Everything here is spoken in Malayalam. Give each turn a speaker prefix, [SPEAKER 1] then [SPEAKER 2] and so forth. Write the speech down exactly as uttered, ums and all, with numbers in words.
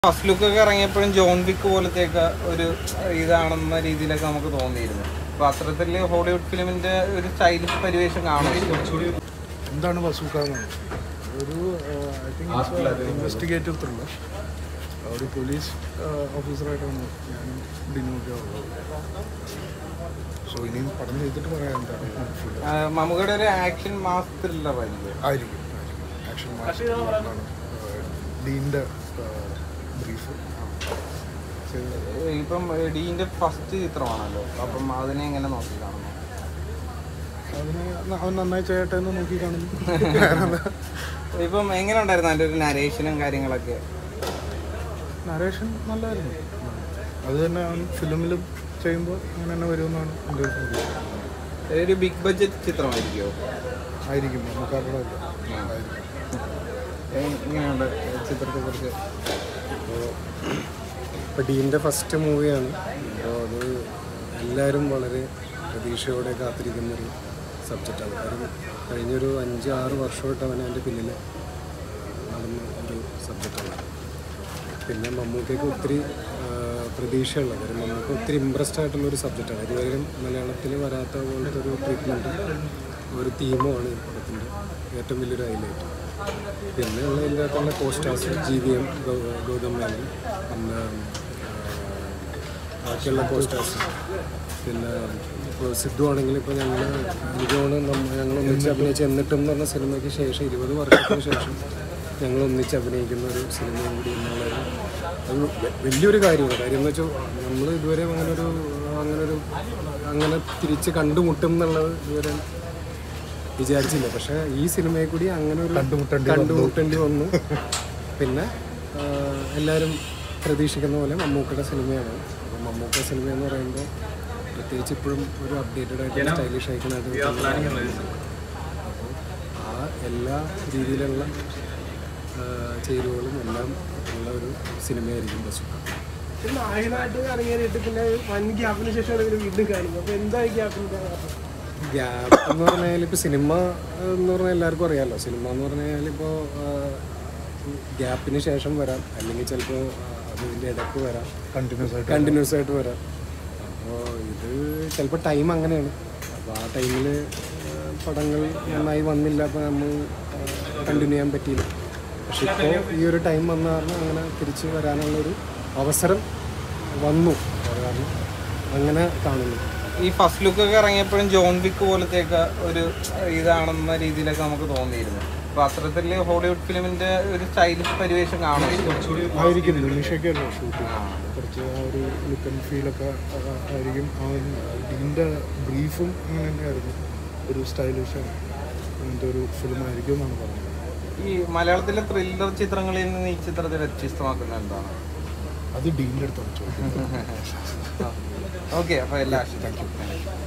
[SPEAKER 1] ഫസ്റ്റ് ലുക്ക് ഒക്കെ ഇറങ്ങിയപ്പോഴും ജോൺ വിക്ക് പോലത്തെയൊക്കെ ഒരു ഇതാണെന്ന രീതിയിലൊക്കെ നമുക്ക് തോന്നിയിരുന്നു. അപ്പോൾ അത്തരത്തിൽ ഹോളിവുഡ് ഫിലിമിന്റെ ഒരു സ്റ്റൈലിഷ് പരിവേഷം കാണും.
[SPEAKER 2] എന്താണ് ബസൂക്ക എന്നാണ് ഒരു ഐ തിങ്ക് ഇൻവെസ്റ്റിഗേറ്റീവ് ത്രില്ലർ. ഒരു പോലീസ് ഓഫീസറായിട്ടാണ് ഞാനും ഡിനോക്കെ ഉള്ളത്. സോ ഇനിയും പഠനം ചെയ്തിട്ട് പറയാൻ എന്താണ്.
[SPEAKER 1] മമ്മൂക്കയുടെ ഒരു ആക്ഷൻ മാസ് ത്രില്ലർ ആയിരിക്കും
[SPEAKER 2] ആയിരിക്കും ആക്ഷൻ മാസ് ത്രില്ലറാണ്. ഡീൻ്റെ ബ്രീഫ്
[SPEAKER 1] ഇപ്പം ഡീൻ്റെ ഫസ്റ്റ് ചിത്രമാണല്ലോ, അപ്പം അതിനെ എങ്ങനെ നോക്കി കാണുന്നു?
[SPEAKER 2] അതിന് അവൻ നന്നായി ചെയ്യട്ടെ എന്ന് നോക്കി കാണുന്നു.
[SPEAKER 1] ഇപ്പം എങ്ങനെ ഉണ്ടായിരുന്നു അതിൻ്റെ ഒരു നരേഷനും കാര്യങ്ങളൊക്കെ?
[SPEAKER 2] നരേഷൻ നല്ലതായിരുന്നു. അത് തന്നെ അവൻ ഫിലിമിലും ചെയ്യുമ്പോൾ അങ്ങനെ തന്നെ വരുമെന്നാണ് എൻ്റെ ഒരു പ്രതീക്ഷ.
[SPEAKER 1] ഒരു ബിഗ് ബഡ്ജറ്റ് ചിത്രമായിരിക്കുമോ?
[SPEAKER 2] ആയിരിക്കും. നമുക്ക് അവിടെ
[SPEAKER 1] എങ്ങനെയുണ്ട് ചിത്രത്തെക്കുറിച്ച്?
[SPEAKER 3] അപ്പോൾ ഇപ്പോൾ ഡീൻ്റെ ഫസ്റ്റ് മൂവിയാണ്. അപ്പോൾ അത് എല്ലാവരും വളരെ പ്രതീക്ഷയോടെ കാത്തിരിക്കുന്നൊരു സബ്ജക്റ്റാണ്. കാരണം കഴിഞ്ഞൊരു അഞ്ച് ആറ് വർഷമായിട്ട് അവൻ എൻ്റെ പിന്നിൽ നടന്ന ഒരു സബ്ജക്റ്റാണ്. പിന്നെ മമ്മൂക്കയ്ക്ക് ഒത്തിരി പ്രതീക്ഷയുള്ള, കാര്യം മമ്മൂക്ക ഒത്തിരി ഇമ്പ്രസ്ഡ് ആയിട്ടുള്ളൊരു സബ്ജക്റ്റാണ്. ഇതുവരെയും മലയാളത്തിൽ വരാത്ത പോലത്തെ ഒരു ട്രീറ്റ്മെൻറ്റ്, ഒരു തീമുമാണ് ഈ പടത്തിൻ്റെ ഏറ്റവും വലിയൊരു ഹൈലൈറ്റ്. പിന്നെ ഉള്ള ഇതിനകത്തുള്ള costars G V M Gautham Menon, പിന്നെ ബാക്കിയുള്ള കോസ്റ്റാസ്, പിന്നെ ഇപ്പോൾ സിദ്ധു ആണെങ്കിൽ ഇപ്പോൾ ഞങ്ങൾ എനിക്കോണ് ഞങ്ങൾ ഒന്നിച്ച് അഭിനയിച്ച് എന്നിട്ടും എന്ന് പറഞ്ഞ സിനിമയ്ക്ക് ശേഷം ഇരുപത് വർഷത്തിന് ശേഷം ഞങ്ങൾ ഒന്നിച്ച് അഭിനയിക്കുന്ന ഒരു സിനിമയും കൂടി എന്നുള്ളത് അത് വലിയൊരു കാര്യമാണ്. കാര്യം എന്ന് വെച്ചാൽ നമ്മൾ ഇതുവരെ അങ്ങനൊരു അങ്ങനൊരു അങ്ങനെ തിരിച്ച് കണ്ടുമുട്ടും എന്നുള്ളത് ഇതുവരെ വിചാരിച്ചില്ല. പക്ഷേ ഈ സിനിമയെ കൂടി അങ്ങനെ ഒരു കണ്ടുമുട്ടേണ്ടി വന്നു. പിന്നെ എല്ലാവരും പ്രതീക്ഷിക്കുന്ന പോലെ മമ്മൂക്കയുടെ സിനിമയാണ്. അപ്പോൾ മമ്മൂക്ക സിനിമ എന്ന് പറയുമ്പോൾ പ്രത്യേകിച്ച് ഇപ്പോഴും ഒരു അപ്ഡേറ്റഡ് ആയിട്ട് സ്റ്റൈലിഷ് ആയിക്കണായിട്ട്. അപ്പോൾ ആ എല്ലാ രീതിയിലുള്ള ചേരുവകളും എല്ലാം ഉള്ള ഒരു സിനിമയായിരിക്കും ബസൂക്ക.
[SPEAKER 4] നായകനായിട്ട് ഇറങ്ങിയിട്ട് പിന്നെ വൻ ഗ്യാപ്പിന് ശേഷം വീണ്ടും കാണിക്കും. അപ്പോൾ എന്താ ഗ്യാപ്പിൻ്റെ
[SPEAKER 3] ഗ്യാപ്പ് എന്ന് പറഞ്ഞാൽ ഇപ്പോൾ സിനിമ എന്ന് പറഞ്ഞാൽ എല്ലാവർക്കും അറിയാമല്ലോ. സിനിമ എന്ന് പറഞ്ഞാൽ ഇപ്പോൾ ഗ്യാപ്പിന് ശേഷം വരാം, അല്ലെങ്കിൽ ചിലപ്പോൾ അതിൻ്റെ ഇടയ്ക്ക് വരാം, കണ്ടിന്യൂസ് ആയിട്ട് കണ്ടിന്യൂസ് ആയിട്ട് വരാം. അപ്പോൾ ഇത് ചിലപ്പോൾ ടൈം അങ്ങനെയാണ്. അപ്പോൾ ആ ടൈമിൽ പടങ്ങൾ നന്നായി വന്നില്ല, അപ്പോൾ നമ്മൾ കണ്ടിന്യൂ ചെയ്യാൻ പറ്റിയില്ല. പക്ഷെ ഇപ്പോൾ ഈ ഒരു ടൈം വന്ന കാരണം അങ്ങനെ തിരിച്ച് വരാനുള്ളൊരു അവസരം വന്നു, കാരണം അങ്ങനെ കാണുന്നു.
[SPEAKER 1] ഈ ഫസ്റ്റ് ലുക്ക് ഒക്കെ ഇറങ്ങിയപ്പോഴും ജോൺ വിക്ക് പോലത്തെയൊക്കെ ഒരു ഇതാണെന്ന രീതിയിലൊക്കെ നമുക്ക് തോന്നിയിരുന്നു. അപ്പോൾ അത്തരത്തിൽ ഹോളിവുഡ് ഫിലിമിന്റെ ഒരു സ്റ്റൈലിഷ് പരിവേഷം കാണും.
[SPEAKER 2] ആയിരിക്കും. നിമിഷയ്ക്കല്ലോ ഷൂട്ടിങ്, കുറച്ച് ആ ഒരു ലുക്ക് ആൻഡ് ഫീലൊക്കെ ആയിരിക്കും. അവൻ ഡീൻ്റെ ബ്രീഫും അങ്ങനെ തന്നെയായിരുന്നു. ഒരു സ്റ്റൈലിഷ് അങ്ങനത്തെ ഒരു ഫിലിമായിരിക്കും എന്നാണ് പറഞ്ഞത്.
[SPEAKER 1] ഈ മലയാളത്തിലെ ത്രില്ലർ ചിത്രങ്ങളിൽ നിന്ന് ഈ ചിത്രത്തെ വ്യത്യസ്തമാക്കുന്നത് എന്താണ്?
[SPEAKER 2] അത് ഡീൻ്റെ അടുത്താണ് ചോദിക്കുന്നത്.
[SPEAKER 1] ഓക്കെ, അപ്പോൾ എല്ലാ താങ്ക് യു.